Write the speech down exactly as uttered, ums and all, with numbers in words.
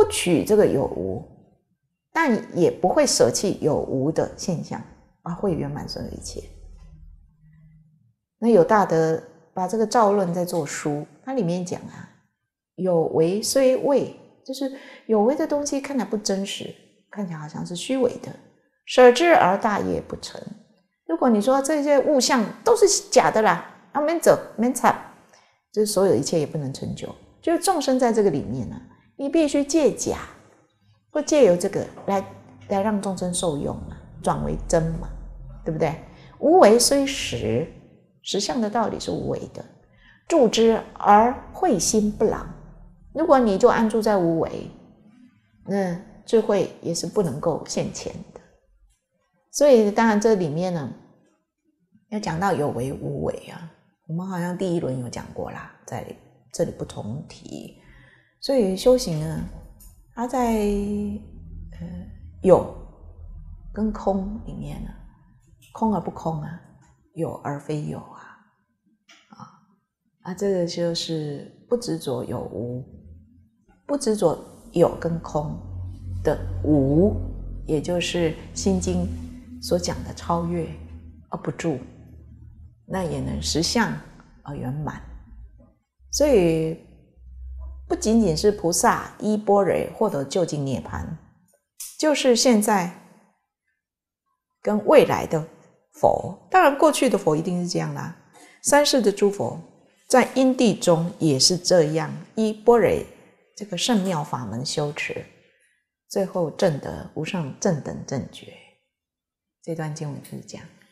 不取这个有无，但也不会舍弃有无的现象啊，会圆满所有一切。那有大德把这个造论在做书，它里面讲啊，有为虽伪，就是有为的东西看起来不真实，看起来好像是虚伪的，舍之而大业不成。如果你说这些物象都是假的啦，啊，免走免惨，就是所有一切也不能成就。就是众生在这个里面呢、啊，你必须借假，或借由这个来来让众生受用嘛，转为真嘛，对不对？无为虽实，实相的道理是无为的，住之而慧心不朗。如果你就安住在无为，那智慧也是不能够现前的。所以当然这里面呢，要讲到有为无为啊，我们好像第一轮有讲过啦，在这里不同提。所以修行呢，它在呃有跟空里面呢，空而不空啊，有而非有啊，啊啊，这个就是不执着有无，不执着有跟空的无，也就是《心经》所讲的超越而不住，那也能实相而圆满。所以不仅仅是菩萨依般若获得究竟涅槃，就是现在跟未来的佛，当然过去的佛一定是这样啦，三世的诸佛在因地中也是这样，依般若这个圣妙法门修持，最后证得无上正等正觉。这段经文就是这样。